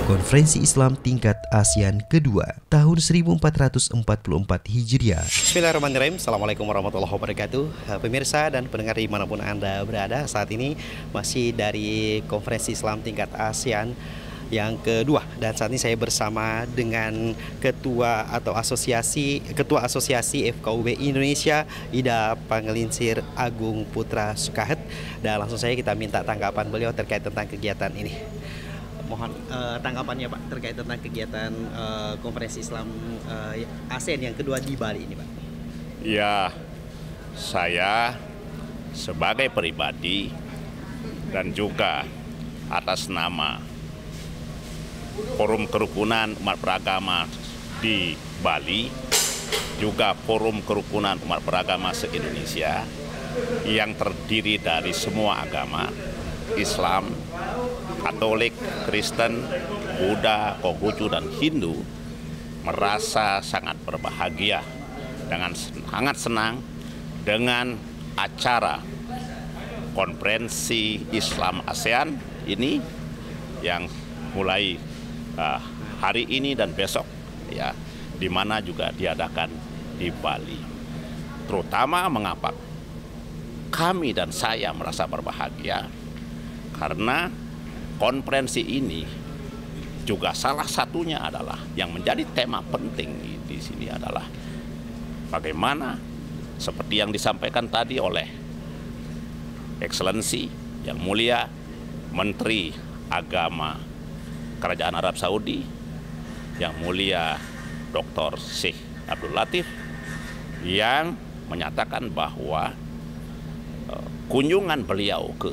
Konferensi Islam Tingkat ASEAN kedua tahun 1444 Hijriah. Bismillahirrahmanirrahim. Assalamualaikum warahmatullahi wabarakatuh. Pemirsa dan pendengar dimanapun Anda berada, saat ini masih dari Konferensi Islam Tingkat ASEAN yang kedua, dan saat ini saya bersama dengan Ketua Asosiasi FKUB Indonesia, Ida Pangelinsir Agung Putra Sukahet, dan langsung saja kita minta tanggapan beliau terkait tentang kegiatan ini. Mohon tanggapannya Pak terkait tentang kegiatan Konferensi Islam ASEAN yang kedua di Bali ini Pak. Ya, saya sebagai pribadi dan juga atas nama Forum Kerukunan Umat Beragama di Bali, juga Forum Kerukunan Umat Beragama se-Indonesia yang terdiri dari semua agama, Islam, Katolik, Kristen, Buddha, Konghucu, dan Hindu, merasa sangat berbahagia dengan sangat senang dengan acara Konferensi Islam ASEAN ini yang mulai hari ini dan besok, ya, di mana juga diadakan di Bali. Terutama mengapa kami dan saya merasa berbahagia, karena konferensi ini juga salah satunya adalah yang menjadi tema penting di sini adalah bagaimana seperti yang disampaikan tadi oleh Excellency yang mulia Menteri Agama Kerajaan Arab Saudi yang mulia Dr. Sheikh Abdul Latif, yang menyatakan bahwa kunjungan beliau ke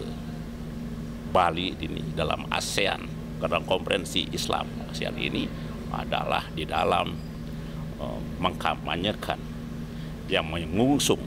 Bali ini dalam ASEAN, dalam Konferensi Islam ASEAN ini adalah di dalam mengkampanyekan yang mengusung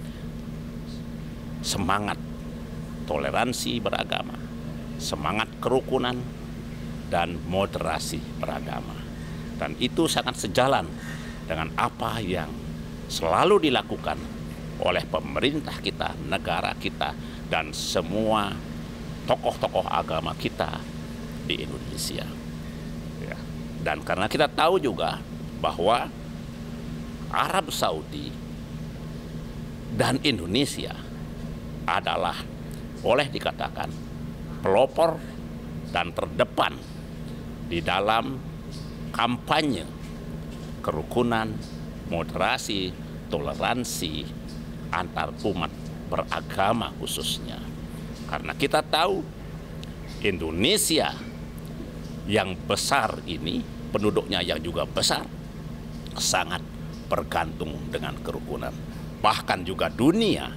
semangat toleransi beragama, semangat kerukunan, dan moderasi beragama. Dan itu sangat sejalan dengan apa yang selalu dilakukan oleh pemerintah kita, negara kita, dan semua tokoh-tokoh agama kita di Indonesia. Ya. Dan karena kita tahu juga bahwa Arab Saudi dan Indonesia adalah boleh dikatakan pelopor dan terdepan di dalam kampanye kerukunan, moderasi, toleransi antar umat beragama khususnya. Karena kita tahu Indonesia yang besar ini, penduduknya yang juga besar, sangat bergantung dengan kerukunan. Bahkan juga dunia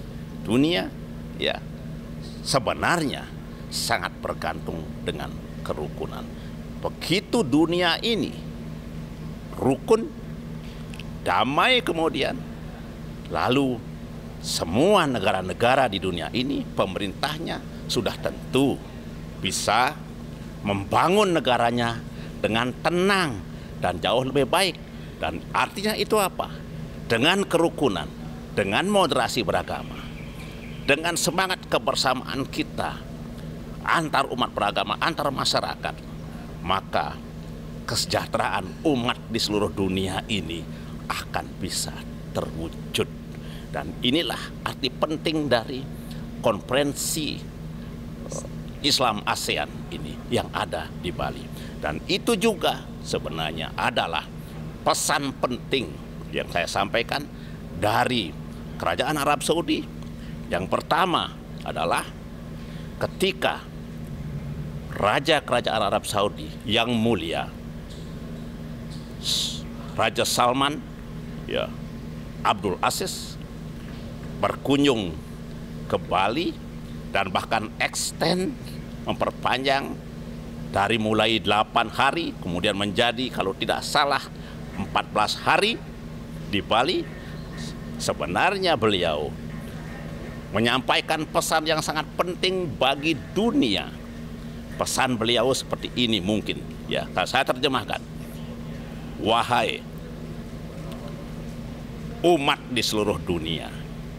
ya sebenarnya sangat bergantung dengan kerukunan. Begitu dunia ini rukun, damai, kemudian lalu semua negara-negara di dunia ini pemerintahnya sudah tentu bisa membangun negaranya dengan tenang dan jauh lebih baik. Dan artinya itu apa? Dengan kerukunan, dengan moderasi beragama, dengan semangat kebersamaan kita antar umat beragama, antar masyarakat, maka kesejahteraan umat di seluruh dunia ini akan bisa terwujud. Dan inilah arti penting dari Konferensi Islam ASEAN ini yang ada di Bali. Dan itu juga sebenarnya adalah pesan penting yang saya sampaikan dari Kerajaan Arab Saudi. Yang pertama adalah ketika Raja Kerajaan Arab Saudi yang mulia Raja Salman, ya, Abdul Aziz berkunjung ke Bali dan bahkan extend, memperpanjang dari mulai 8 hari kemudian menjadi kalau tidak salah 14 hari di Bali. Sebenarnya beliau menyampaikan pesan yang sangat penting bagi dunia. Pesan beliau seperti ini mungkin, ya, saya terjemahkan. Wahai umat di seluruh dunia,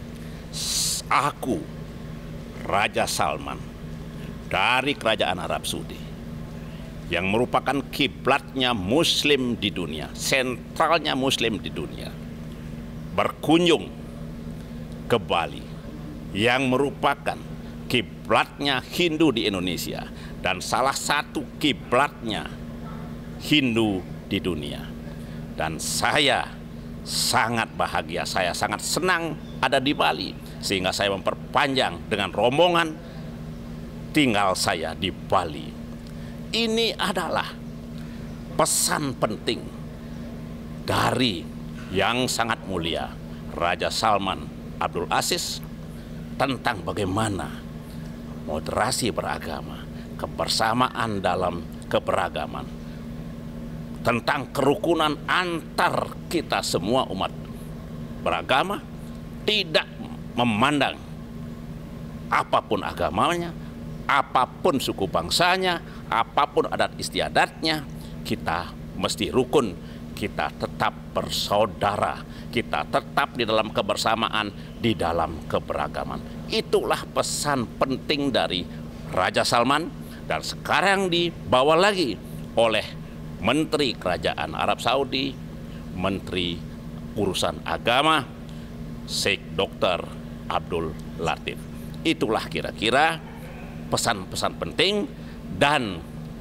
aku Raja Salman dari Kerajaan Arab Saudi yang merupakan kiblatnya Muslim di dunia, sentralnya Muslim di dunia, berkunjung ke Bali yang merupakan kiblatnya Hindu di Indonesia dan salah satu kiblatnya Hindu di dunia. Dan saya sangat bahagia, saya sangat senang ada di Bali, sehingga saya memperpanjang dengan rombongan tinggal saya di Bali. Ini adalah pesan penting dari yang sangat mulia Raja Salman Abdul Aziz tentang bagaimana moderasi beragama, kebersamaan dalam keberagaman, tentang kerukunan antar kita semua umat beragama, tidak memandang apapun agamanya, apapun suku bangsanya, apapun adat istiadatnya, kita mesti rukun, kita tetap bersaudara, kita tetap di dalam kebersamaan, di dalam keberagaman. Itulah pesan penting dari Raja Salman, dan sekarang dibawa lagi oleh Menteri Kerajaan Arab Saudi, Menteri Urusan Agama, Sheikh Dr. Abdul Latif. Itulah kira-kira pesan-pesan penting dan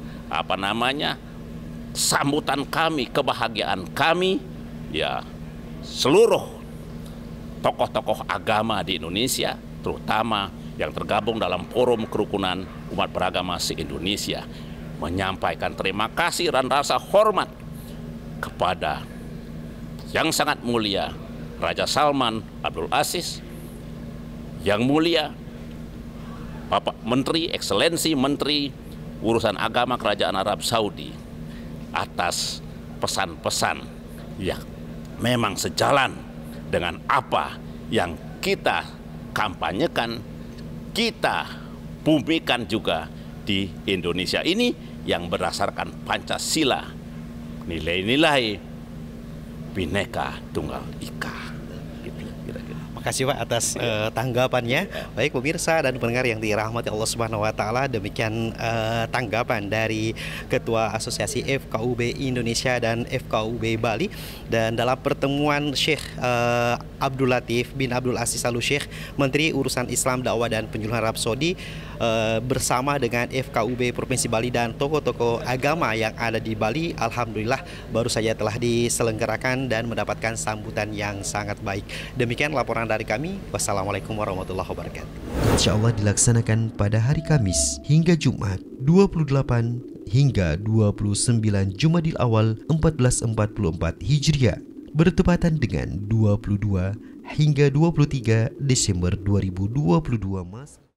sambutan kami, kebahagiaan kami, ya, seluruh tokoh-tokoh agama di Indonesia, terutama yang tergabung dalam forum kerukunan umat beragama se-Indonesia, menyampaikan terima kasih dan rasa hormat kepada yang sangat mulia Raja Salman Abdul Aziz, yang mulia Bapak Menteri, Ekselensi Menteri Urusan Agama Kerajaan Arab Saudi, atas pesan-pesan yang memang sejalan dengan apa yang kita kampanyekan, kita bumikan juga di Indonesia ini, yang berdasarkan Pancasila, nilai-nilai Bhinneka Tunggal Ika. Makasih Pak atas tanggapannya. Baik pemirsa dan pendengar yang dirahmati Allah Subhanahu wa taala, demikian tanggapan dari Ketua Asosiasi FKUB Indonesia dan FKUB Bali. Dan dalam pertemuan Syekh Abdul Latif bin Abdul Aziz Al Syekh, Menteri Urusan Islam, Dakwah dan Penyuluhan Arab Saudi, bersama dengan FKUB Provinsi Bali dan tokoh-tokoh agama yang ada di Bali, alhamdulillah baru saja telah diselenggarakan dan mendapatkan sambutan yang sangat baik. Demikian laporan dari kami. Wassalamualaikum warahmatullahi wabarakatuh. Insya Allah dilaksanakan pada hari Kamis hingga Jumat 28 hingga 29 Jumadil Awal 1444 Hijriah, bertepatan dengan 22 hingga 23 Desember 2022 Mas.